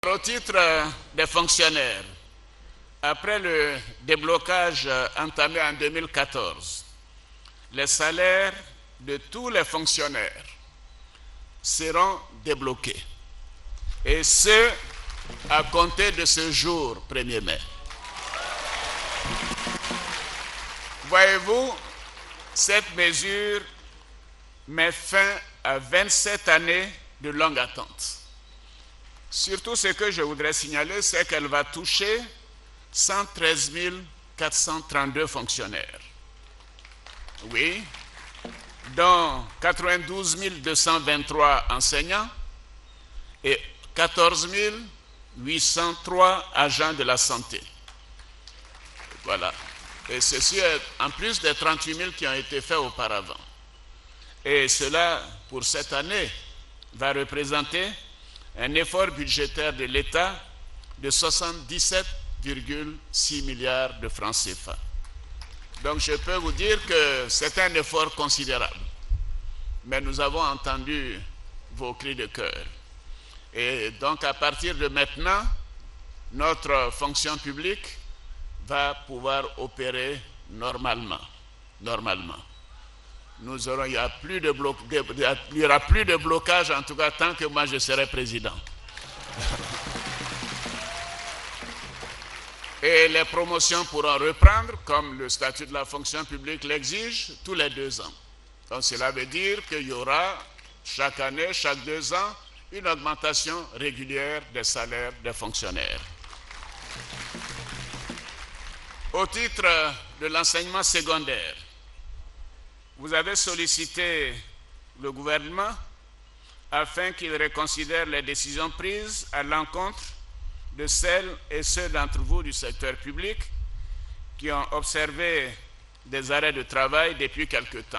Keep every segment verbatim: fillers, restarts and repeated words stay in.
Au titre des fonctionnaires, après le déblocage entamé en deux mille quatorze, les salaires de tous les fonctionnaires seront débloqués. Et ce, à compter de ce jour, premier mai. Voyez-vous, cette mesure met fin à vingt-sept années de longue attente. Surtout, ce que je voudrais signaler, c'est qu'elle va toucher cent treize mille quatre cent trente-deux fonctionnaires. Oui, dont quatre-vingt-douze mille deux cent vingt-trois enseignants et quatorze mille huit cent trois agents de la santé. Voilà. Et ceci est en plus des trente-huit mille qui ont été faits auparavant. Et cela, pour cette année, va représenter un effort budgétaire de l'État de soixante-dix-sept virgule six milliards de francs C F A. Donc je peux vous dire que c'est un effort considérable. Mais nous avons entendu vos cris de cœur. Et donc à partir de maintenant, notre fonction publique va pouvoir opérer normalement. Normalement. Nous aurons, il n'y a plus de bloc, il y aura plus de blocage, en tout cas tant que moi je serai président. Et les promotions pourront reprendre, comme le statut de la fonction publique l'exige, tous les deux ans. Donc cela veut dire qu'il y aura chaque année, chaque deux ans, une augmentation régulière des salaires des fonctionnaires. Au titre de l'enseignement secondaire, vous avez sollicité le gouvernement afin qu'il reconsidère les décisions prises à l'encontre de celles et ceux d'entre vous du secteur public qui ont observé des arrêts de travail depuis quelque temps.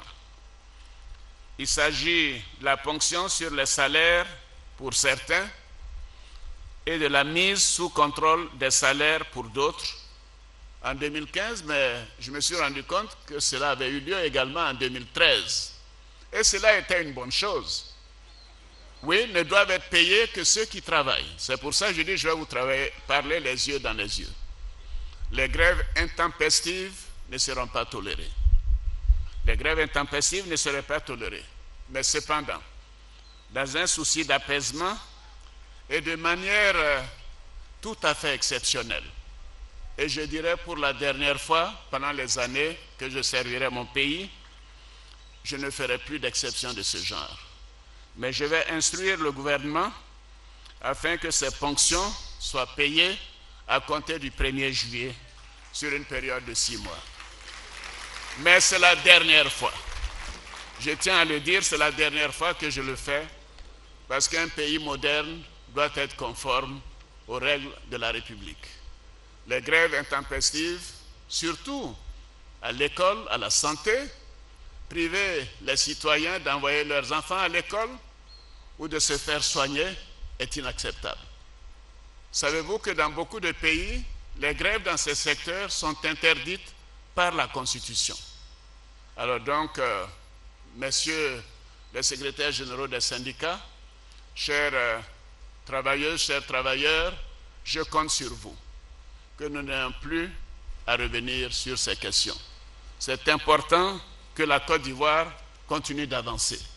Il s'agit de la ponction sur les salaires pour certains et de la mise sous contrôle des salaires pour d'autres en deux mille quinze, mais je me suis rendu compte que cela avait eu lieu également en deux mille treize. Et cela était une bonne chose. Oui, ne doivent être payés que ceux qui travaillent. C'est pour ça que je dis, je vais vous travailler, parler les yeux dans les yeux. Les grèves intempestives ne seront pas tolérées. Les grèves intempestives ne seraient pas tolérées. Mais cependant, dans un souci d'apaisement et de manière euh, tout à fait exceptionnelle, et je dirais pour la dernière fois, pendant les années que je servirai mon pays, je ne ferai plus d'exception de ce genre. Mais je vais instruire le gouvernement afin que ces ponctions soient payées à compter du premier juillet sur une période de six mois. Mais c'est la dernière fois. Je tiens à le dire, c'est la dernière fois que je le fais parce qu'un pays moderne doit être conforme aux règles de la République. Les grèves intempestives, surtout à l'école, à la santé, priver les citoyens d'envoyer leurs enfants à l'école ou de se faire soigner est inacceptable. Savez-vous que dans beaucoup de pays, les grèves dans ces secteurs sont interdites par la Constitution. Alors donc, euh, messieurs les secrétaires généraux des syndicats, chers euh, travailleuses, chers travailleurs, je compte sur vous, que nous n'ayons plus à revenir sur ces questions. C'est important que la Côte d'Ivoire continue d'avancer.